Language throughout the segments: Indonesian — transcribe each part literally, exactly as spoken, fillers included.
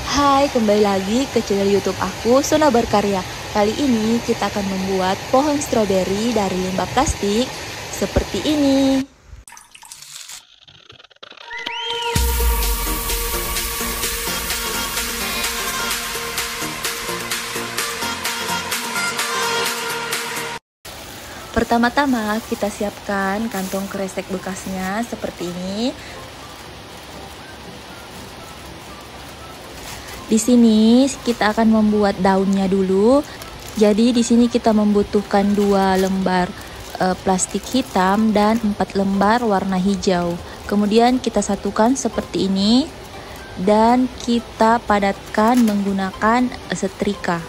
Hai, kembali lagi ke channel YouTube aku, Sona Berkarya. Kali ini kita akan membuat pohon stroberi dari limbah plastik seperti ini. Pertama-tama kita siapkan kantong kresek bekasnya seperti ini. Di sini kita akan membuat daunnya dulu. Jadi di sini kita membutuhkan dua lembar e, plastik hitam dan empat lembar warna hijau. Kemudian kita satukan seperti ini dan kita padatkan menggunakan setrika.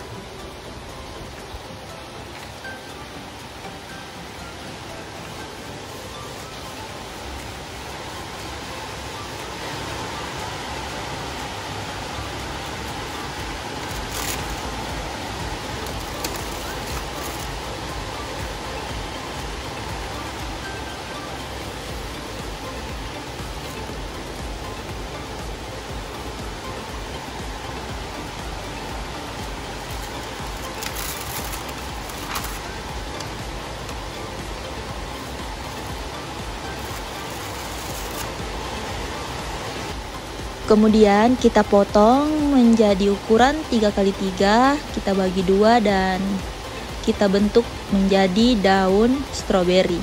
Kemudian kita potong menjadi ukuran tiga kali tiga, kita bagi dua dan kita bentuk menjadi daun stroberi.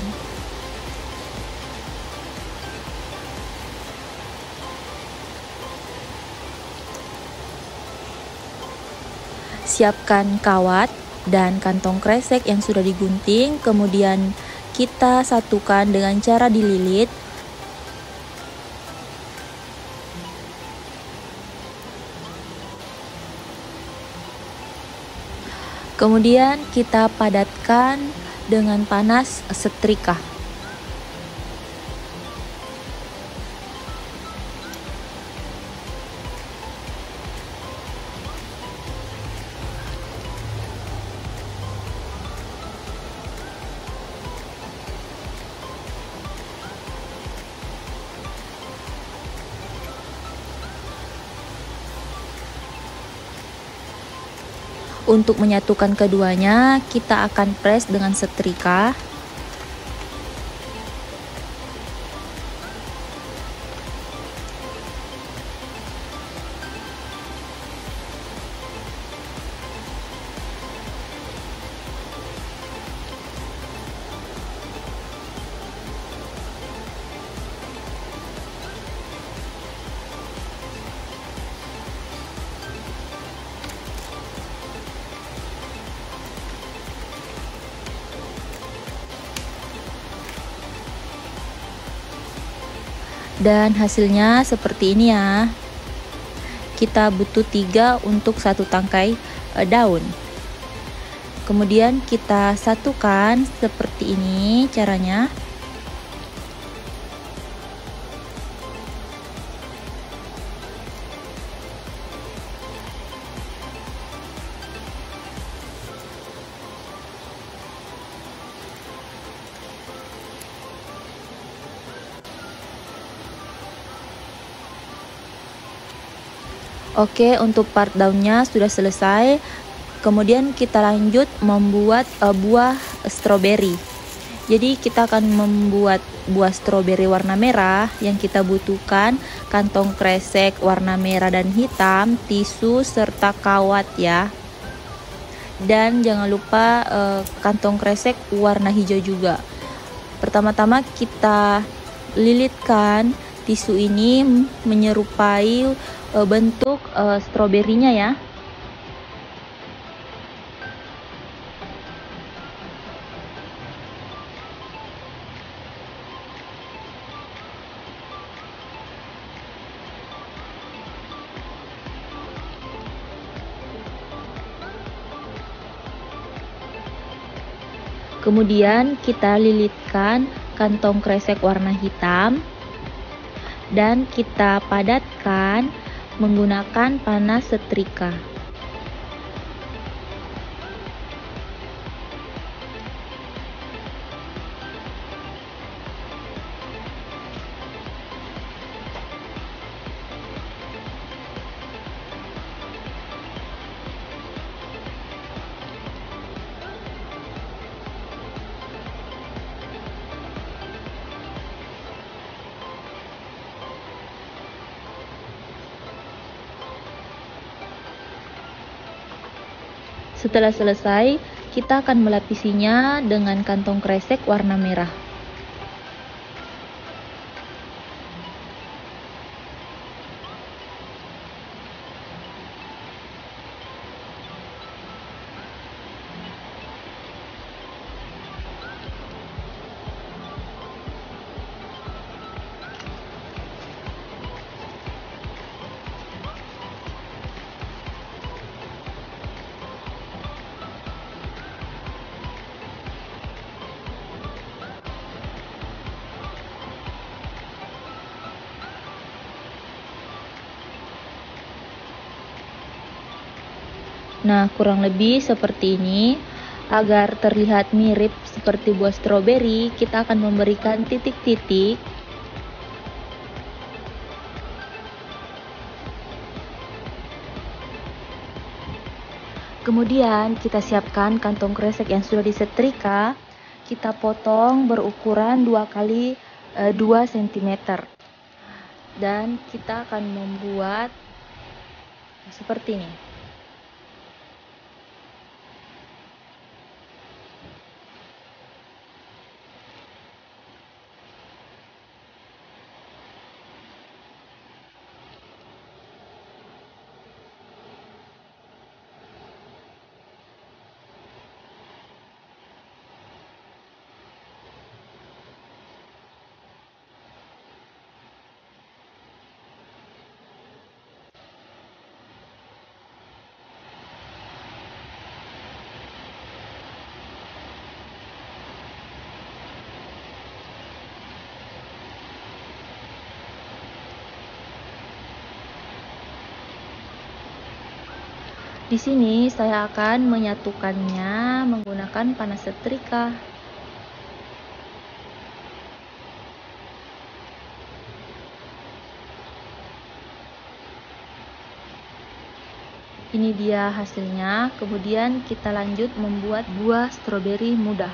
Siapkan kawat dan kantong kresek yang sudah digunting, kemudian kita satukan dengan cara dililit. Kemudian kita padatkan dengan panas setrika. Untuk menyatukan keduanya, kita akan press dengan setrika. Dan hasilnya seperti ini ya. Kita butuh tiga untuk satu tangkai e, daun. Kemudian kita satukan seperti ini caranya. Oke, untuk part daunnya sudah selesai. Kemudian kita lanjut membuat uh, buah stroberi. Jadi kita akan membuat buah stroberi warna merah. Yang kita butuhkan kantong kresek warna merah dan hitam, tisu serta kawat ya. Dan jangan lupa uh, kantong kresek warna hijau juga. Pertama-tama kita lilitkan tisu ini menyerupai uh, bentuk uh, stroberinya ya. Kemudian kita lilitkan kantong kresek warna hitam dan kita padatkan menggunakan panas setrika. Setelah selesai, kita akan melapisinya dengan kantong kresek warna merah. Nah, kurang lebih seperti ini. Agar terlihat mirip seperti buah stroberi, kita akan memberikan titik-titik. Kemudian kita siapkan kantong kresek yang sudah disetrika. Kita potong berukuran dua kali dua sentimeter. Dan kita akan membuat seperti ini. Di sini saya akan menyatukannya menggunakan panas setrika. Ini dia hasilnya. Kemudian kita lanjut membuat buah stroberi mudah.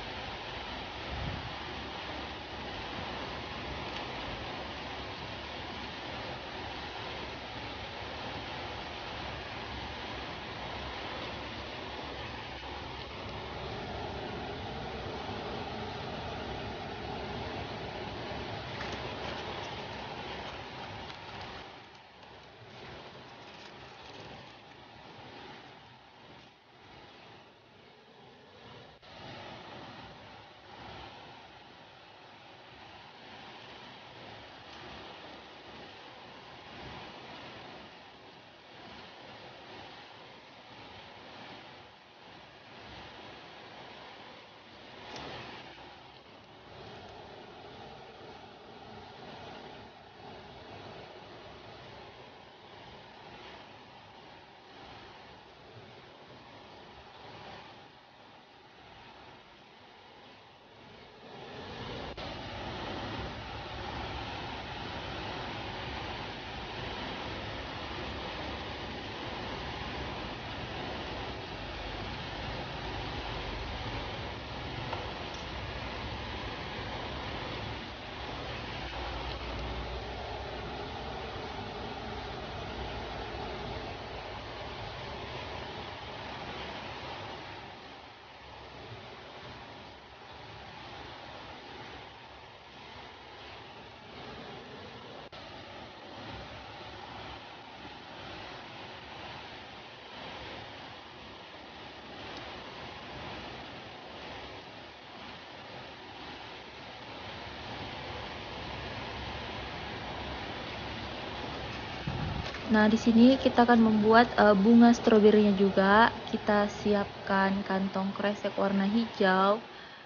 Nah, di sini kita akan membuat uh, bunga stroberinya juga. Kita siapkan kantong kresek warna hijau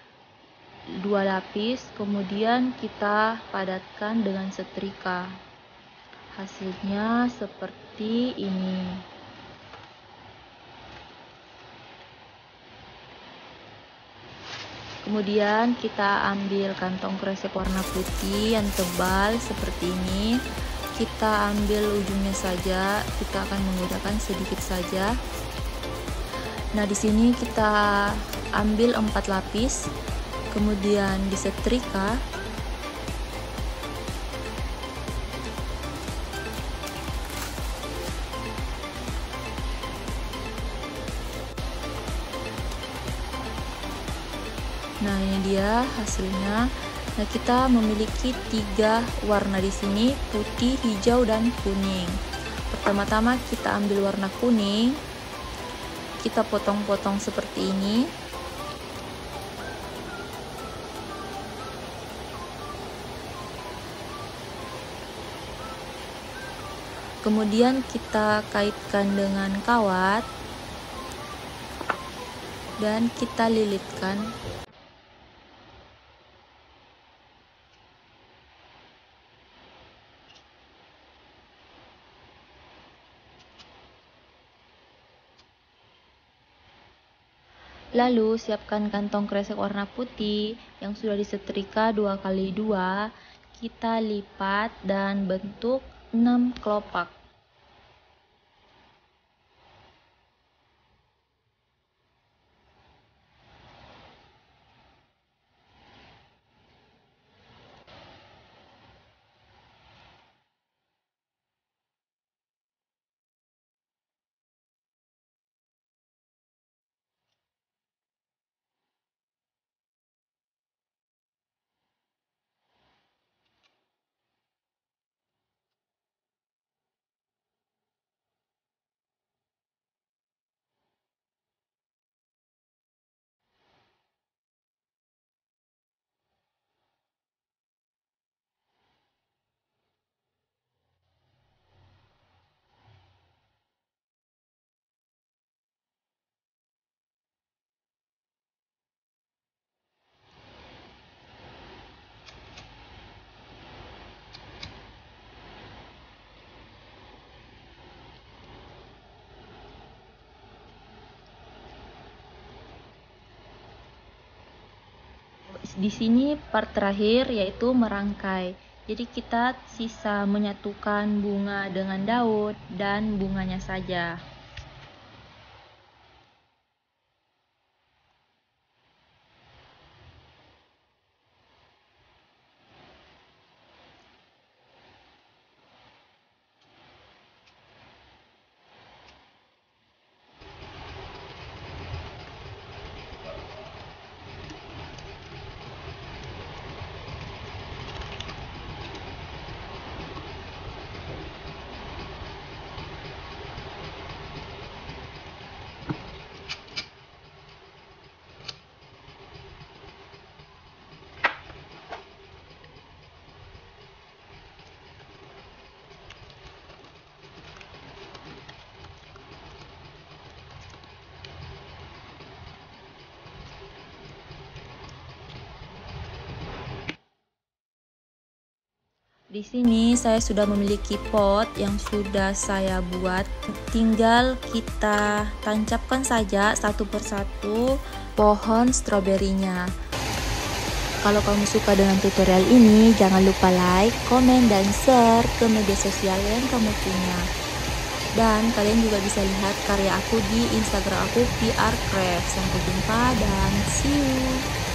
dua lapis, kemudian kita padatkan dengan setrika. Hasilnya seperti ini. Kemudian kita ambil kantong kresek warna putih yang tebal seperti ini. Kita ambil ujungnya saja, kita akan menggunakan sedikit saja. Nah, di sini kita ambil empat lapis, kemudian disetrika. Nah, ini dia hasilnya. Nah, kita memiliki tiga warna di sini, putih, hijau, dan kuning. Pertama-tama kita ambil warna kuning, kita potong-potong seperti ini. Kemudian kita kaitkan dengan kawat dan kita lilitkan. Lalu siapkan kantong kresek warna putih yang sudah disetrika dua kali dua. Kita lipat dan bentuk enam kelopak. Di sini part terakhir yaitu merangkai. Jadi kita sisa menyatukan bunga dengan daun dan bunganya saja. Di sini saya sudah memiliki pot yang sudah saya buat. Tinggal kita tancapkan saja satu persatu pohon stroberinya. Kalau kamu suka dengan tutorial ini, jangan lupa like, komen, dan share ke media sosial yang kamu punya. Dan kalian juga bisa lihat karya aku di Instagram aku P R Craft. Sampai jumpa dan see you.